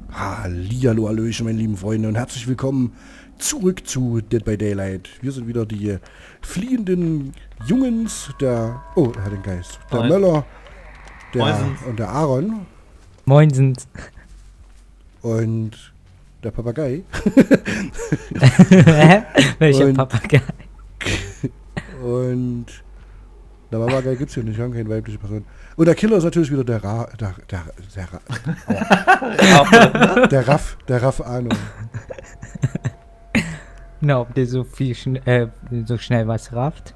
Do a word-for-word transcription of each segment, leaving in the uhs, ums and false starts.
Hallihallo, hallöchen, meine lieben Freunde, und herzlich willkommen zurück zu Dead by Daylight. Wir sind wieder die fliehenden Jungens, der... Oh, er hat den Geist. Der Moin. Möller, der Moinsens. und der Aaron Moinsens. und der Papagei. Hä? Welcher Und- Papagei? Und der Papagei gibt's hier nicht, wir haben keine weibliche Person. Und der Killer ist natürlich wieder der Ra... Der, der, der, Ra- der Raff, der Raff Ahnung. Na, ob der so viel schn äh, so schnell was rafft?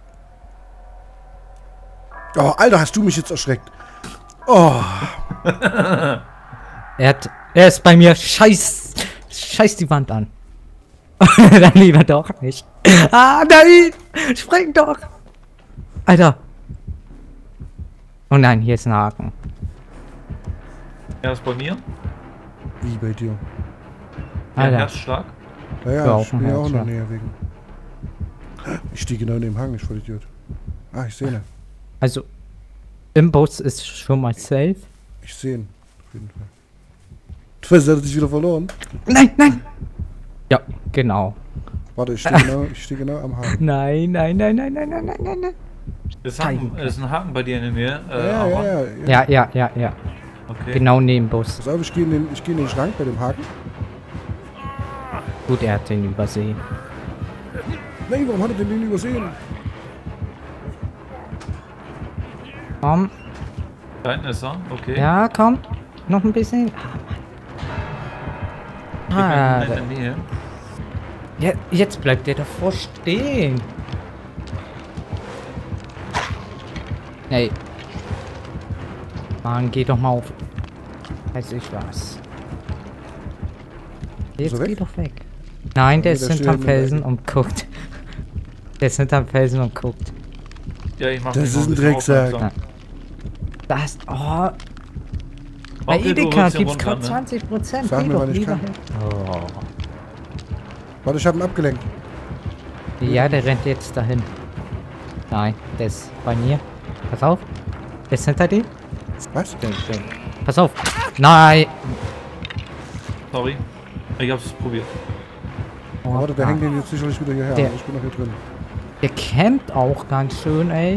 Oh, Alter, hast du mich jetzt erschreckt. Oh, Er hat. Er ist bei mir. Scheiß. Scheiß die Wand an. Dann lieber doch nicht. Ah, nein! Spring doch! Alter. Oh nein, hier ist ein Haken. Er ist bei mir. wie bei dir? Ein Alter. Herzschlag. Ja, Ja, ja, auch ich bin ein ja auch noch Herz, ja. näher wegen. Ich stehe genau neben dem Hang, ich voll Idiot. Ah, ich sehe ihn. Also. Im Bus ist schon mal safe. Ich sehe ihn. Auf jeden Fall. Du weißt, er hat sich wieder verloren. Nein, nein! Ja, genau. Warte, ich stehe genau, ich stehe genau am Hang. Nein, nein, nein, nein, nein, nein, nein, nein, nein. Ist, Haken, ist ein Haken bei dir in der Nähe? Äh, Ja, ja, Aaron? ja, ja. Ja, ja, ja, ja. Okay. Genau neben Bus. Pass auf, ich gehe in, den- ich gehe in den Schrank bei dem Haken. Gut, er hat den übersehen. Nein, warum hat er den denn übersehen? Komm. Da hinten ist er. Okay. Ja, komm. Noch ein bisschen. Ich Ah, bin in der Nähe. ja, jetzt bleibt der davor stehen. Ey. Mann, geh doch mal auf. Weiß ich was. Jetzt er weg? geh doch weg. Nein, der Nee, ist der steht hinterm in der Felsen Ecke. und guckt. Der ist hinterm Felsen und guckt. Ja, ich mach Das mich ist noch ein bisschen Drecksack. aufmerksam. Das. Oh. Bei Okay, du Edeka holst den gibt's runter, gerade ne? zwanzig Prozent. Sag Geh mir, doch wann ich lieber kann. hin. Oh. Warte, ich habe ihn abgelenkt. Ja, der rennt jetzt dahin. Nein, der ist bei mir. Pass auf. Der ist hinter dir. Was? Schön, schön. Pass auf. Nein. Sorry. Ich hab's probiert. Oh, Warte, der ah. hängt den jetzt sicherlich wieder hierher. Der- aber Ich bin noch hier drin. Der campt auch ganz schön, ey.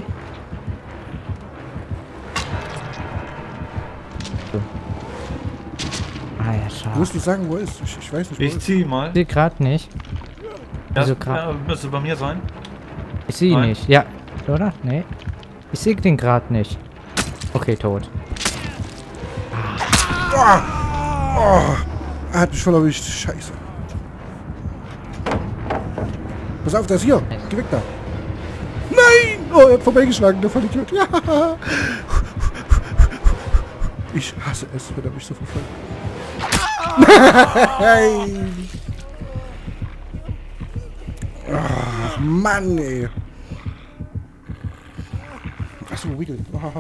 So. Ah ja, Du schade. musst nicht sagen, wo er ist. Ich, ich weiß nicht, wo er Ich ist. zieh mal. Ich sehe gerade nicht. Das wieso grad? äh, müsste bei mir sein. Ich sehe ihn Nein. nicht. Ja, oder? Nee. Ich sehe den gerade nicht. Okay, tot. Er hat mich voll erwischt. Scheiße. Pass auf, der ist hier. Geh weg da. Nein! Oh, er hat vorbeigeschlagen, der Vollidiot. Ja. Ich hasse es, wenn er mich so verfolgt. Nein! Ach, Mann, ey. Achso, Wiggle. Oh.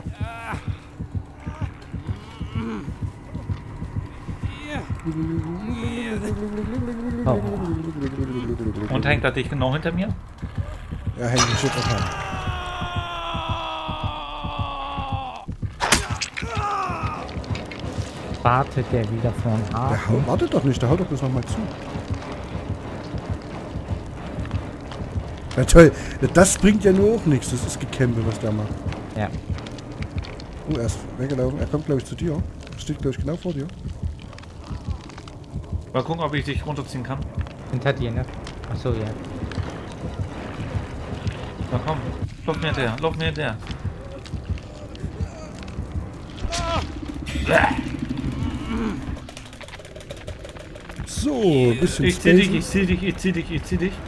Oh. Und hängt er dich genau hinter mir? Ja, hängt mich jetzt an. Wartet der wieder vorn Der Hafen? haut, wartet doch nicht, der haut doch bloß nochmal zu. Ja toll, das bringt ja nur auch nichts, das ist Gekämpfe, was der macht. Ja. Oh, er ist weggelaufen, er kommt glaube ich zu dir. Steht glaube ich genau vor dir. Mal gucken, ob ich dich runterziehen kann. Hinter dir, ne? Achso, ja. Na komm. Lauf mir hinterher. Lauf mir hinterher. So, ein bisschen Ich zieh dich, spacen. ich zieh dich, ich zieh dich, ich zieh dich.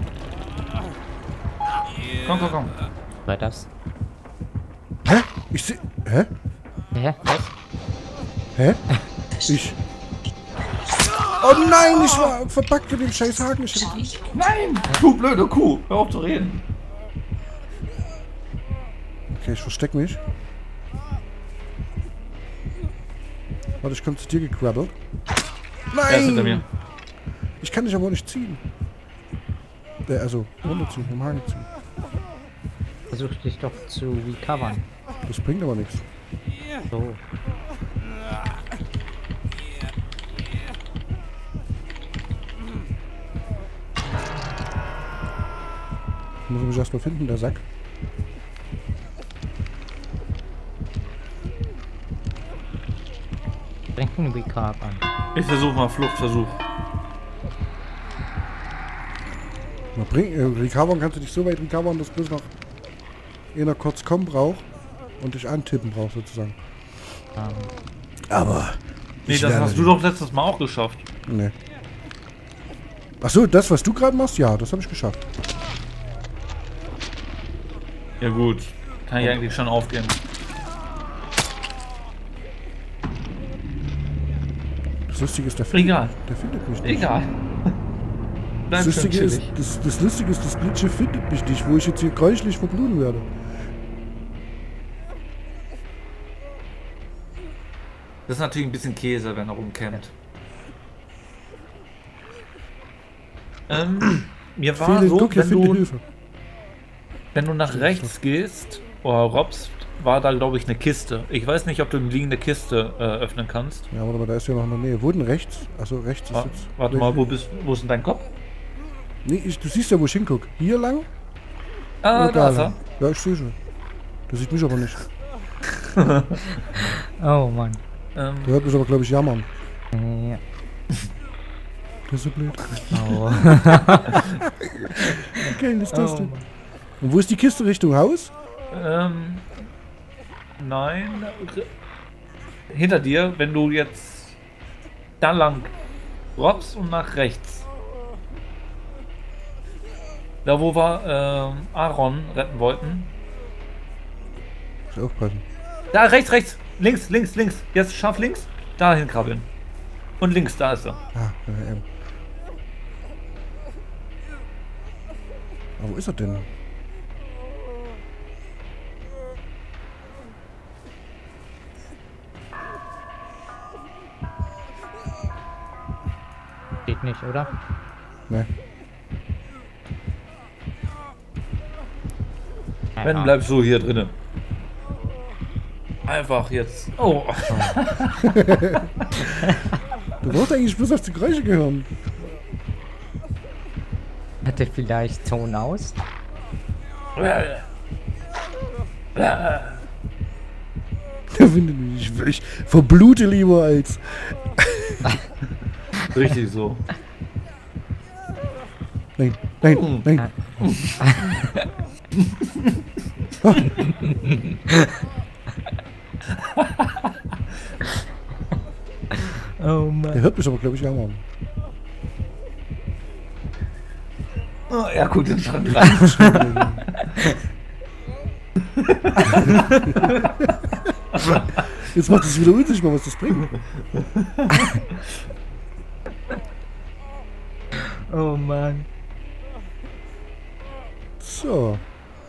Komm, komm, komm. War das? Hä? Ich seh... Hä? Hä? Was? Hä? Ich... Oh nein, ich war verpackt mit dem scheiß Haken. Ich hätte... Nein! Du blöde Kuh! Hör auf zu reden. Okay, ich versteck mich. Warte, ich komm zu dir gekrabbelt. Er ist hinter mir. Nein! Ich kann dich aber auch nicht ziehen. Äh, also, runterziehen, vom Haken ziehen. Versuch dich doch zu recovern. Das bringt aber nichts. So. Muss ich mich erstmal finden, der Sack. Bringt einen Recap an. Ich versuche mal Fluchtversuch. Man bringt, äh, recovern kannst du dich so weit recovern, dass bloß noch einer kurz kommen braucht und dich antippen braucht sozusagen. Ähm, Aber... Nee, ich das werde hast du den- doch letztes Mal auch geschafft. Nee. Achso, das was du gerade machst? Ja, das habe ich geschafft. Ja gut, kann ich eigentlich schon aufgehen. Das Lustige ist, der findet, Egal, der findet mich nicht. egal. Das Bleib schön Lustige, ist, chillig. das, das Lustige ist, das Glitsche findet mich nicht, wo ich jetzt hier keuchlich verbluten werde. Das ist natürlich ein bisschen Käse, wenn er rumkämmt. Ähm, mir war Fehle, so, guck, hier wenn finde du, Hilfe. wenn du nach rechts gehst oder robst, war da glaube ich eine Kiste. Ich weiß nicht, ob du eine liegende Kiste äh, öffnen kannst. Ja, warte mal, da ist ja noch in der Nähe. Wo denn rechts? Achso, rechts ist Wa- jetzt... Warte mal, wo bist wo ist denn dein Kopf? Nee, ich, du siehst ja, wo ich hinguck. Hier lang? Ah, Oder da ist er. lang? Ja, ich sehe schon. Der sieht mich aber nicht. oh Mann. Ähm, Der hört mich aber, glaube ich, jammern. Ja. Der ist so blöd. Oh. Wie geil ist das Oh, denn? Mann. Und wo ist die Kiste? Richtung Haus? ähm, nein. r- Hinter dir, wenn du jetzt da lang robst und nach rechts. Da wo wir ähm, Aaron retten wollten. Muss aufpassen. Da, rechts, rechts. Links, links, links. Jetzt scharf links. Dahin krabbeln. Und links, da ist er. Ah, ja, eben. Aber wo ist er denn? Geht nicht, oder? Ne. Wenn bleibst du hier drinnen. Einfach jetzt. Oh. Du brauchst eigentlich bloß auf die Geräusche gehören. Hatte vielleicht Ton aus? Der findet mich. Ich, ich verblute lieber als... Richtig so. Nein, nein, nein. Oh Der Mann. hört mich aber, glaube ich, jammern. Oh, ja, guck den Schrank rein. Jetzt macht es wieder unsichtbar, was das bringt. Oh Mann. So.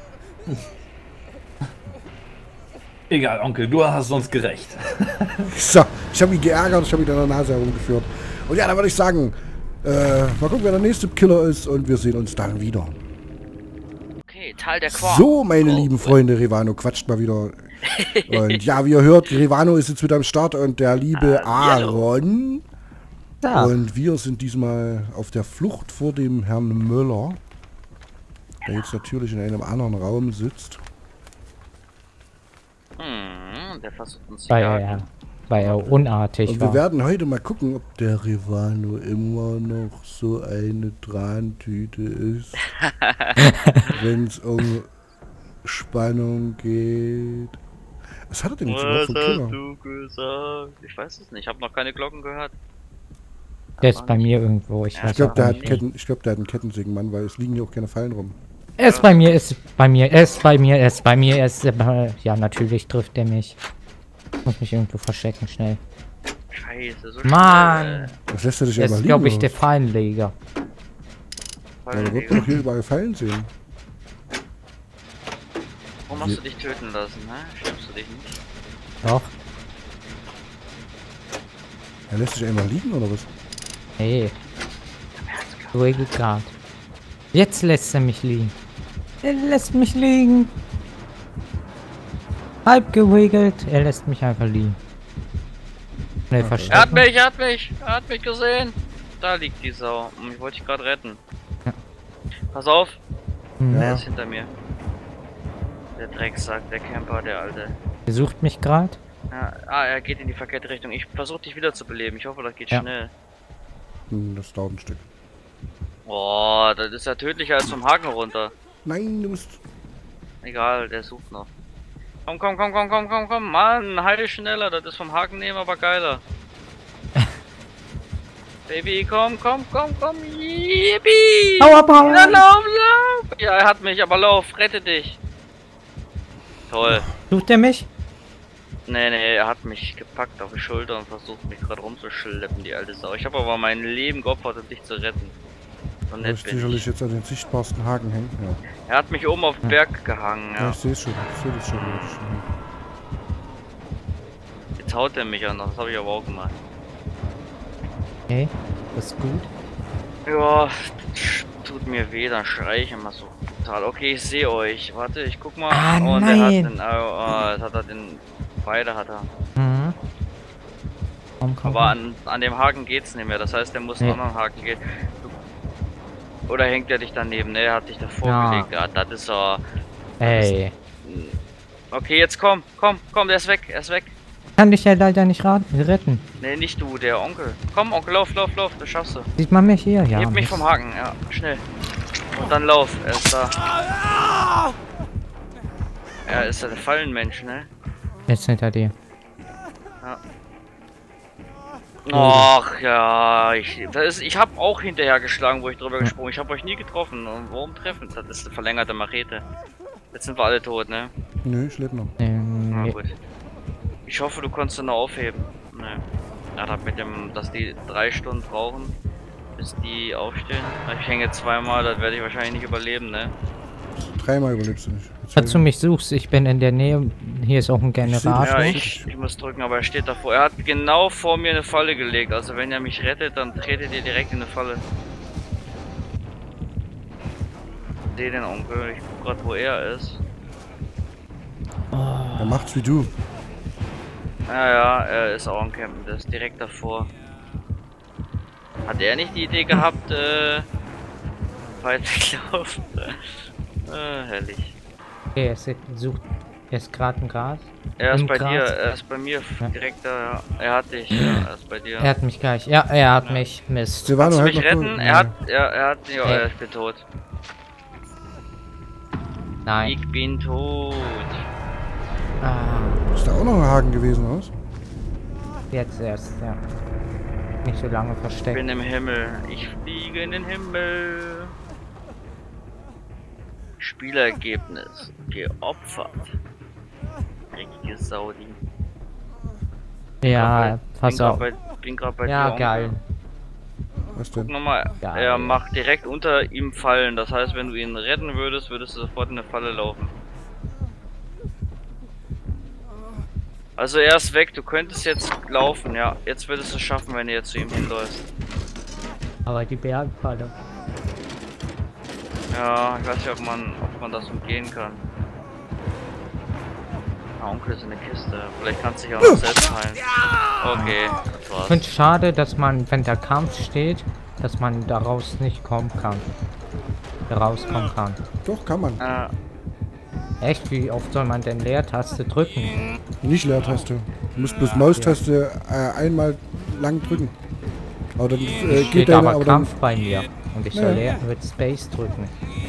Egal, Onkel, du hast uns gerecht. So, ich habe ihn geärgert, ich habe ihn an der Nase herumgeführt. Und ja, dann würde ich sagen, äh, mal gucken, wer der nächste Killer ist und wir sehen uns dann wieder. Okay, Tal der Quark. So, meine Oh, lieben Freunde, Revano quatscht mal wieder. Und ja, wie ihr hört, Revano ist jetzt wieder am Start und der liebe Ah, hallo. Aaron. Da. Und wir sind diesmal auf der Flucht vor dem Herrn Müller, der jetzt natürlich in einem anderen Raum sitzt. Hm, der versucht uns zu Weil jagen. er, weil er unartig Und wir war. werden heute mal gucken, ob der Revano immer noch so eine Trantüte ist, wenn es um Spannung geht. Was hat er denn jetzt überhaupt Was für hast Killer? du gesagt? Ich weiß es nicht, ich habe noch keine Glocken gehört. Der ist bei mir irgendwo. Ich Ja, weiß Ich glaube, auch der, hat nicht. Ketten, ich glaub, der hat einen Kettensägenmann, weil es liegen hier auch keine Fallen rum. Er ist bei mir, ist bei mir, er ist bei mir, er ist bei mir, er ist äh, ja, natürlich trifft er mich. Ich muss mich irgendwo verstecken, schnell. Scheiße, so Mann! Was lässt er dich Er einfach ist, liegen? glaube ich, oder der Fallenleger. was? Ja, da wird doch hier überall Fallen sehen. Warum hast du dich töten lassen, ne? Stimmst du dich nicht? Doch. Er lässt dich einfach liegen, oder was? Hey. Ruhige Grad. Jetzt lässt er mich liegen. Er lässt mich liegen. Halb gewiggelt. Er lässt mich einfach liegen. Schnell Er hat verstecken. mich, er hat mich, er hat mich gesehen. Da liegt die Sau. Und ich wollte dich gerade retten. Ja. Pass auf. Hm. Der Ja. ist hinter mir. Der Drecksack, der Camper, der Alte. Der sucht mich gerade. Ja, ah, er geht in die verkehrte Richtung. Ich versuche dich wieder zu beleben. Ich hoffe, das geht Ja. schnell. Hm, das dauert ein Stück. Boah, das ist ja tödlicher als vom Haken runter. Nein, du musst... Egal, der sucht noch. Komm, komm, komm, komm, komm, komm, komm. Mann, heil schneller. Das ist vom Haken nehmen aber geiler. Baby, komm, komm, komm, komm. Yippie! Hau ab, hau Ja, ab. lauf, lauf! Ja, er hat mich, aber lauf, rette dich. Toll. Sucht er mich? Nee, nee, er hat mich gepackt auf die Schulter und versucht mich gerade rumzuschleppen, die alte Sau. Ich habe aber mein Leben geopfert, um dich zu retten. So Du nett wirst bin sicherlich ich. jetzt an den sichtbarsten Haken hängen. Ja, Er hat mich oben auf den Berg gehangen, ja ja. ich sehe es schon. Ich sehe das schon. wie das schon hängt. Jetzt haut er mich an, das habe ich aber auch gemacht. Okay, das ist gut. Ja, tut mir weh, dann schrei ich immer so total. Okay, ich sehe euch. Warte, ich guck mal. Ah, und nein. er hat den, oh, oh, jetzt hat er den, beide hat er. Mhm. Komm, komm, Aber komm. an, an dem Haken geht's nicht mehr, das heißt, der muss Nee. einen anderen Haken gehen. Du, oder hängt er dich daneben? Ne, er hat dich davor Ja. gelegt. Ja, das ist so. Ey. Okay, jetzt komm, komm, komm, der ist weg, er ist weg. Kann dich ja leider nicht raten, retten. Ne, nicht du, der Onkel. Komm, Onkel, lauf, lauf, lauf, das schaffst du. Sieht man mich hier? Ja. Heb mich Mist. vom Haken, ja, schnell. Und dann lauf, er ist da. Er ist der Fallenmensch, ne? Jetzt hinter dir. Ach ja, ich, das ist, ich habe auch hinterher geschlagen, wo ich drüber gesprungen. Ich habe euch nie getroffen. Und warum treffen? Das ist eine verlängerte Machete. Jetzt sind wir alle tot, ne? Nö, ich lebe noch. Ähm, Na nee. gut. Ich hoffe, du konntest ihn noch aufheben. Ne. Ja, das mit dem, dass die drei Stunden brauchen, bis die aufstehen. Ich hänge zweimal, das werde ich wahrscheinlich nicht überleben, ne? Dreimal überlebst du nicht. Jetzt Falls du mich suchst, ich bin in der Nähe. Hier ist auch ein Generator. Ja, ich, ich muss drücken, aber er steht davor. Er hat genau vor mir eine Falle gelegt. Also wenn er mich rettet, dann tretet ihr direkt in eine Falle. Seh den Onkel, ich guck grad, wo er ist. Er macht's wie du. Ja, ja, er ist auch am Campen, der ist direkt davor. Hat er nicht die Idee gehabt, äh, weit weglaufen? äh, herrlich. Okay, er ist, sucht. Er ist gerade im Gras. Er ist Im bei Gras. dir, er ist bei mir Ja. direkt da, ja. Er hat dich, ja, er ist bei dir. Er hat mich gleich. Ja, er hat mich. Mist. Silvano, Kannst du halt mich noch retten? durch. Er hat, er, er hat, ja, Hey. ich bin tot. Nein. Ich bin tot. Ah, Ist da auch noch ein Haken gewesen, aus? jetzt erst, ja. Nicht so lange Ich versteckt. bin im Himmel. Ich fliege in den Himmel. Spielergebnis geopfert. Richtige Saudi. Ja, pass bin grad auf. Bei, bin gerade bei Ja, dir. geil. Was Guck denn? nochmal, Geil. er macht direkt unter ihm Fallen. Das heißt, wenn du ihn retten würdest, würdest du sofort in eine Falle laufen. Also er ist weg, du könntest jetzt laufen, ja. Jetzt würdest du es schaffen, wenn du jetzt zu ihm hinläufst. Aber die Bergfalle. Ja, ich weiß nicht, ob man, ob man das umgehen kann. Ah, Onkel ist in der Kiste. Vielleicht kannst du dich auch noch selbst heilen. Okay, das Ich war's. finde es schade, dass man, wenn der Kampf steht, dass man daraus nicht kommen kann. Rauskommen kann. Doch, kann man. Äh, Echt, wie oft soll man denn Leertaste drücken? Nicht Leertaste. Du musst bloß Maustaste äh, einmal lang drücken. Aber dann äh, Steht geht deine, aber aber dann, Kampf bei mir. Und ich Ja. soll leer mit Space drücken.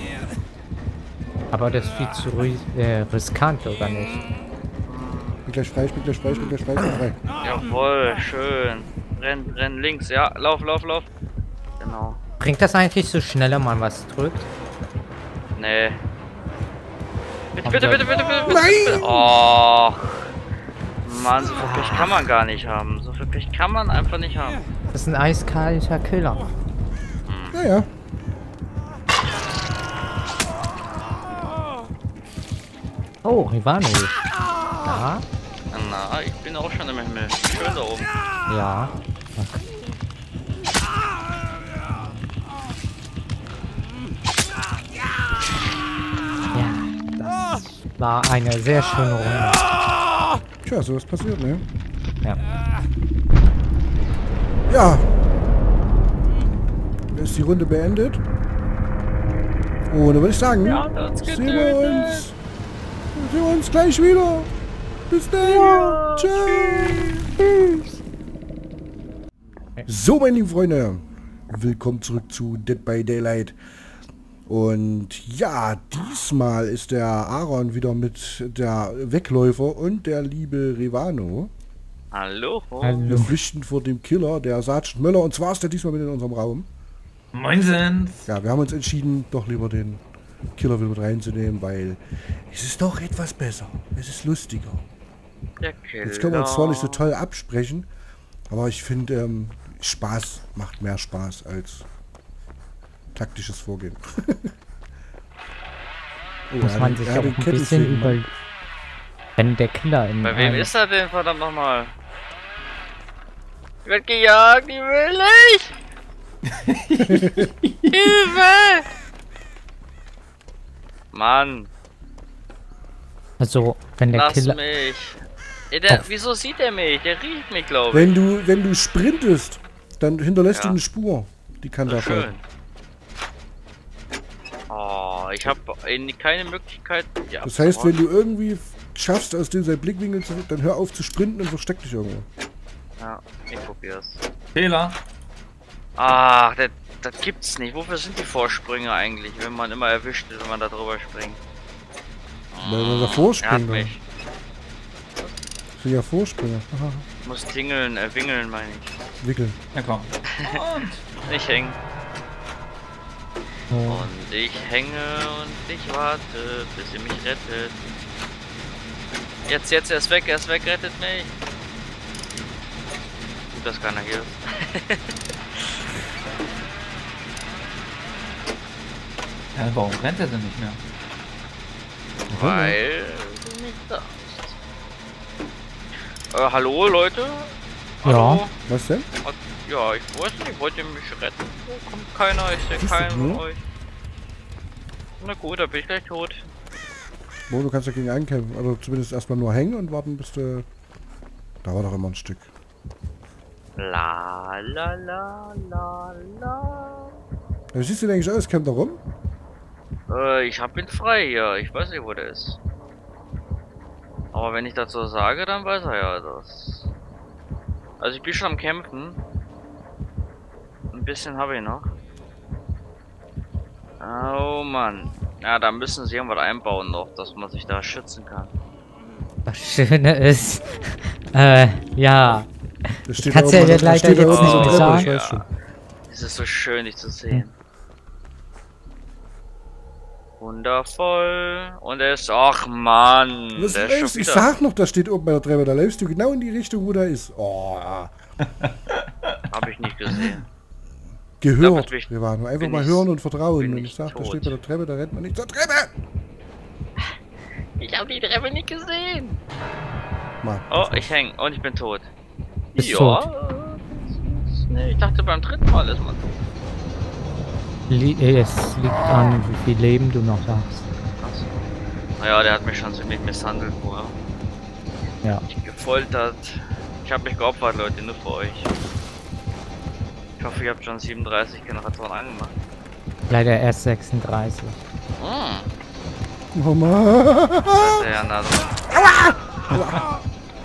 Aber das ist viel zu ri äh, riskant, oder nicht? ich bin gleich frei, ich bin gleich frei, ich bin gleich frei, ich bin frei. jawohl, schön. Renn, renn links, ja. Lauf, lauf, lauf. Genau. Bringt das eigentlich so schneller man was drückt? Nee. Bitte, Ach, bitte, da- bitte, bitte, bitte, bitte. Nein! bitte. Oh. Mann, so viel Pech kann man gar nicht haben. So viel Pech kann man einfach nicht haben. Das ist ein eiskalter Killer. Ja, ja. Oh, Rivano. Ja, Na, ich bin auch schon im Himmel. Schön da oben. ja. Ja, das war eine sehr schöne Runde. Tja, sowas passiert, ne? Ja. Ja. Ist die Runde beendet. Und dann würde ich sagen, Ja, das sehen wir uns, sehen wir uns gleich wieder. Bis dann. Ja, Tschüss. So, meine lieben Freunde, willkommen zurück zu Dead by Daylight. Und ja, diesmal ist der Aaron wieder mit der Wegläufer und der liebe Revano. Hallo. Wir flüchten vor dem Killer, der Sergeant Möller. Und zwar ist der diesmal mit in unserem Raum. Moinsens. Ja, wir haben uns entschieden, doch lieber den Killer wieder mit reinzunehmen, weil es ist doch etwas besser. Es ist lustiger. Der Killer. Jetzt können wir uns zwar nicht so toll absprechen, aber ich finde, ähm, Spaß macht mehr Spaß als taktisches Vorgehen. Oh, Muss man sich auch ein bisschen über... Wenn der Killer in... Bei wem ist er denn, verdammt nochmal? Wird gejagt, die will ich! Hilfe! Mann, Also, wenn der lass Killer... mich. Ey, der, wieso sieht er mich? Der riecht mich, glaube ich. Wenn du, wenn du sprintest, dann hinterlässt Ja. du eine Spur. Die kann So da schön. folgen. Oh, ich habe keine Möglichkeit. Ja, Das heißt, wenn du irgendwie schaffst, aus dem sein Blickwinkel zu... Dann hör auf zu sprinten und versteck dich irgendwo. Ja, ich probier's. Fehler. Ach, das, das gibt's nicht. Wofür sind die Vorsprünge eigentlich, wenn man immer erwischt wird, wenn man da drüber springt? Weil man davor Er hat springt. dann. mich. Das sind ja Vorspringer. Aha. Ich muss tingeln, äh, wingeln, meine ich. Wickeln. Ja, komm. Und. Ich häng. Oh. Und ich hänge und ich warte, bis ihr mich rettet. Jetzt, jetzt, er ist weg, er ist weg, rettet mich. Gut, dass keiner hier ist. Ja, warum rennt er denn nicht mehr? Weil du nicht da bist. Äh, hallo Leute? Hallo? Was denn? Hat- Ja, ich weiß nicht, wollt ihr mich retten? Oh, kommt keiner, ich sehe Siehst du, keinen von ne? euch. Na gut, da bin ich gleich tot. Wo, du kannst dagegen einkämpfen. Also zumindest erstmal nur hängen und warten, bis du... Da war doch immer ein Stück. La la la la la. Wie siehst du denn eigentlich aus? Kämpft da rum? Äh, ich hab ihn frei hier. Ich weiß nicht, wo der ist. Aber wenn ich dazu sage, dann weiß er ja das. Also ich bin schon am Kämpfen. Ein bisschen habe ich noch. Oh Mann. Ja, da müssen sie irgendwas einbauen noch, dass man sich da schützen kann. Das Schöne ist... Äh, ja... Das steht Kannst da ja oben- da leider steht da jetzt oben nicht auf der sagen. Treppe, ich weiß schon. Es ist so schön, dich zu sehen. Wundervoll. Und er ist... Ach Mann. Was Der ist läufst? schon Ich wieder... sag noch, da steht oben bei der Treppe. Da läufst du genau in die Richtung, wo der ist. Oh, Hab ich nicht gesehen. gehört. Damit bin ich- Wir waren nur einfach bin mal ich- hören und vertrauen. bin Und ich ich sag, da tot. steht bei der Treppe, da rennt man nicht zur Treppe. Ich habe die Treppe nicht gesehen. Mal. Oh, ich häng und ich bin tot. Bist ja. tot. äh, Nee, ich dachte beim dritten Mal ist man tot. Li es liegt an, wie viel Leben du noch hast. Krass. Naja, der hat mich schon ziemlich misshandelt vorher. Ja. Gefoltert. Ich habe mich geopfert, Leute, nur für euch. Ich hoffe, ihr habt schon siebenunddreißig Generatoren angemacht. Leider erst sechsunddreißig. Hm. Oh Mann. Das ist ja nah dran.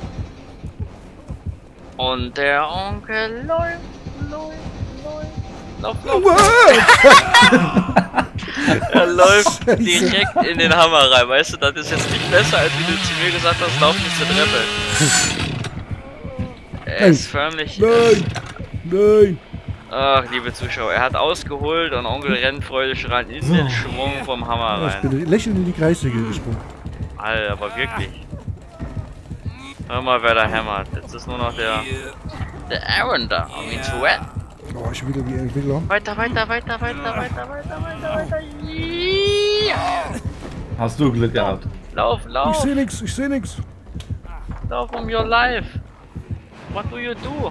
Und der Onkel läuft, läuft, läuft. Lauf, lauf. Er läuft Scheiße. direkt in den Hammer rein, weißt du, das ist jetzt nicht besser, als wie du zu mir gesagt hast, lauf nicht zur Treppe. Er Nein. ist förmlich... Nein. Nein. Ach, liebe Zuschauer, er hat ausgeholt und Onkel rennt freudig rein in den Schwung vom Hammer Ja, ich rein. bin lächelnd in die Kreissäge gesprungen. Alter, aber wirklich. Hör mal, wer da hämmert. Jetzt ist nur noch der... Der Aaron da, um ihn zu retten. Oh, ich bin wieder wie ein Entwickler. Weiter, weiter, weiter, weiter, weiter, weiter, weiter, weiter. Ja. Hast du Glück gehabt. Lauf, Ich lauf, seh nix, ich seh nix. lauf um your life. What do you do?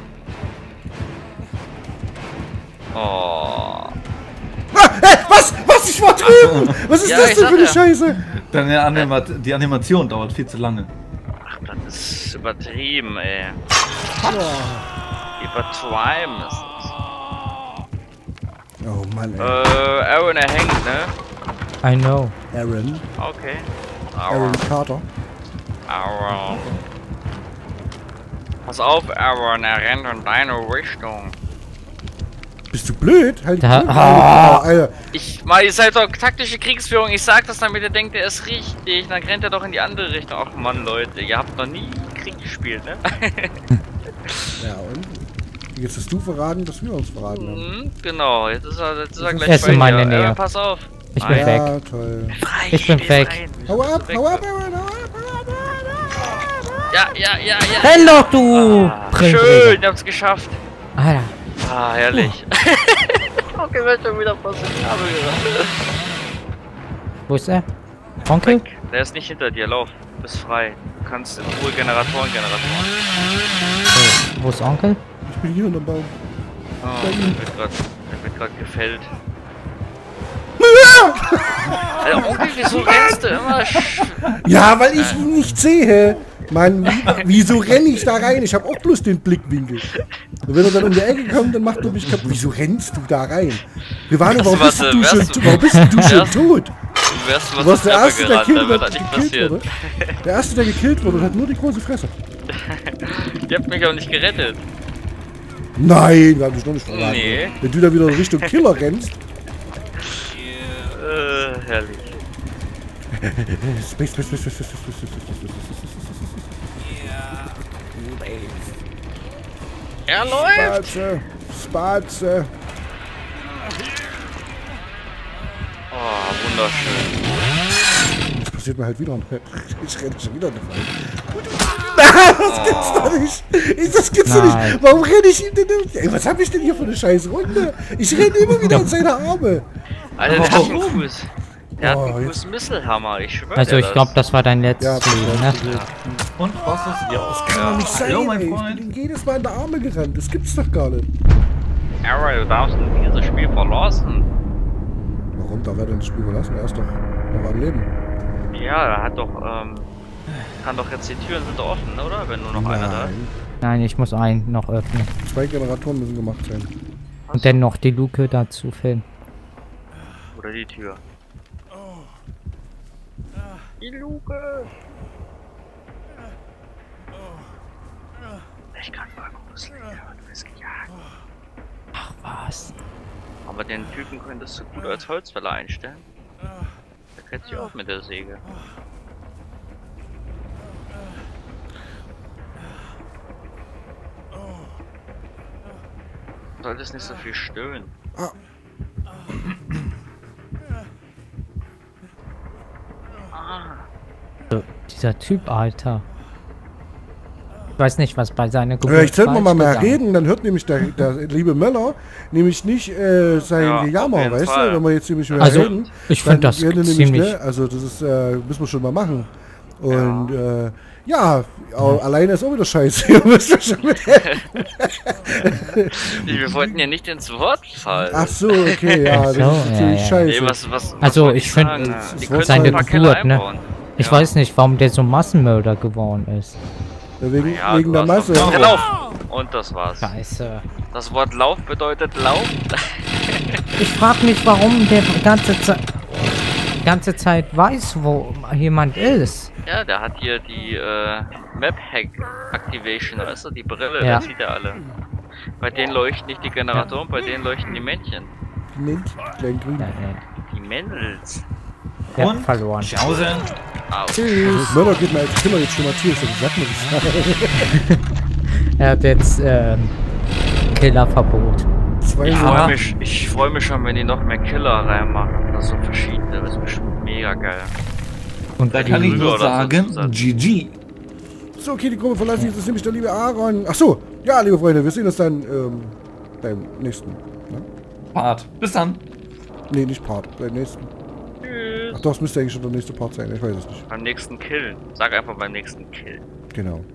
Oh. Ah, hey, was? Was? Ich war drüben! Was ist Ja, das ich denn für eine sag ja. Scheiße? Deine Anima die Animation dauert viel zu lange. Ach, das ist übertrieben, ey. Übertreiben ist es. Oh Mann, ey. Äh, Aaron, er hängt, ne? I know. Aaron. Okay. Aaron Carter. Aaron. Pass auf, Aaron, er rennt in deine Richtung. Bist du blöd? Halt Da- die Ah. Alter. Ich, mal, ihr seid doch taktische Kriegsführung. Ich sag das, damit ihr denkt, er ist richtig. Dann rennt er doch in die andere Richtung. Ach Mann, Leute, ihr habt noch nie Krieg gespielt, ne? Ja, und? Jetzt hast du verraten, dass wir uns verraten haben. Mhm, genau, jetzt ist er, jetzt ist er ist gleich erst bei in meiner dir. Nähe. Äh, pass auf. Ich bin Nein. weg. Ja, toll. Frei, Ich bin spiel weg. rein. Hau ab, Weg. hau ab, Aaron, hau ab, hau ab, hau ab. Ja, ja, ja, ja. Renn doch, du! Ah, Brillenträger. schön, ihr habt's geschafft. Alter. Ah, herrlich. Okay, wird schon wieder fast in die Kabel gerannt. Wo ist er? Onkel? Der ist nicht hinter dir, lauf. Du bist frei. Du kannst in Ruhe Generatoren, Generatoren. Wo, wo ist Onkel? Ich bin hier unterm Baum. Oh, der wird grad, der wird grad gefällt. Alter, Onkel, wieso rennst du immer? sch- Ja, weil ich ihn nicht sehe. Mann, wie, wieso renne ich da rein? Ich habe auch bloß den Blickwinkel. Und wenn er dann um die Ecke kommt, dann macht er mich kaputt. Wieso rennst du da rein? Wir waren Das warum war's, bist du wärst schon, du- warum bist du schon wärst- tot? Du wärst Du was warst der Erste, der, gerannt, killt, da wird der das nicht gekillt passiert. wurde. Der Erste, der gekillt wurde und hat nur die große Fresse. Ihr habt mich auch nicht gerettet. Nein, wir haben dich noch nicht verraten. Nee. Wenn du da wieder in Richtung Killer rennst. Äh, herrlich. Space, space, space, space, space, space, space, space, space. Er läuft! Spatze, Spatze. Oh, wunderschön. Das passiert mir halt wieder. Ich renne schon wieder nicht rein. Das gibt's doch nicht. Ich- Das gibt's doch Nein. nicht. Warum renne ich ihm denn? Ey, was hab ich denn hier für eine scheiß Runde? Ich renne immer wieder in seine Arme. Alter, der hat einen Fuß. Der hat Oh, einen jetzt- Fuß Misselhammer, ich schwöre Also dir ich glaube, das war dein letztes Ja, Leben, ne? Und was ist ja aus? Kann doch nicht sein, Hallo, mein ey. Ich Freund. bin ihm jedes Mal in der Arme gerannt. Das gibt's doch gar nicht. Aaron, du darfst nicht dieses Spiel verlassen. Warum? Da wird er das Spiel verlassen. Er ist doch noch am Leben. Ja, er hat doch, ähm, kann doch jetzt die Türen sind doch offen, oder? Wenn nur noch einer da ist. Nein. Nein, ich muss einen noch öffnen. Zwei Generatoren müssen gemacht sein. Und dann noch die Luke dazu filmen. Oder die Tür. Die Luke! Ich kann mal gruselig hören, du bist gejagt. Ach was. Aber den Typen könntest du gut als Holzfäller einstellen. Der kennt sich auch mit der Säge. Du solltest nicht so viel stöhnen. Ah. Ah. So, dieser Typ, Alter. Ich weiß nicht, was bei seiner Geburt Ja, ich sollte mal falsch mehr gegangen. reden, dann hört nämlich der, der liebe Möller nämlich nicht äh, sein Ja, Gejammer, auf jeden weißt Fall. du, wenn wir jetzt nämlich mehr Also, reden. ich finde dann das wird er ziemlich- Ne, also das ist, äh, müssen wir schon mal machen. Und ja, äh, ja au- alleine ist auch wieder scheiße. Ihr müsst mir schon mit helfen. Wir wollten ja nicht ins Wort fallen. Ach so, okay, ja, das So, ist natürlich ja, ja. scheiße. Nee, was, was, was Also, wollte ich find, sagen? es Die ist können seine ein paar Keller Geburt, ne? einbauen. Ich Ja. weiß nicht, warum der so Massenmörder geworden ist. Ja, wegen Ja, wegen du der hast Masse. doch- Ja, Lauf! Und das war's. Scheiße. Das Wort Lauf bedeutet Lauf. Ich frag mich, warum der ganze Zeit ganze Zeit weiß, wo jemand ist. Ja, der hat hier die äh, Map-Hack-Activation, weißt du, die Brille, Ja. das sieht er alle. Bei denen leuchten nicht die Generatoren, bei denen leuchten die Männchen. Mint, klein grün. Ja, ja. Die Männels. Ja, Und? verloren. Schausen. Au. Tschüss. Möller geht mir als Killer jetzt schon mal tief, so sag mir das. Er hat jetzt ähm, Killerverbot. Zwei Ich Ja. freue mich, ich freu mich schon, wenn die noch mehr Killer reinmachen. Das ist so verschiedene, das ist bestimmt mega geil. Und Da die kann ich Rüber nur oder so sagen, zusammen. G G. So, okay, die Gruppe verlassen jetzt ist nämlich der liebe Aaron. Ach so, ja, liebe Freunde, wir sehen uns dann ähm, beim nächsten. Ne? Part. Bis dann. Nee, nicht Part, beim nächsten. Tschüss. Ach doch, es müsste eigentlich schon der nächste Part sein, ich weiß es nicht. Beim nächsten Kill. Sag einfach beim nächsten Kill. Genau.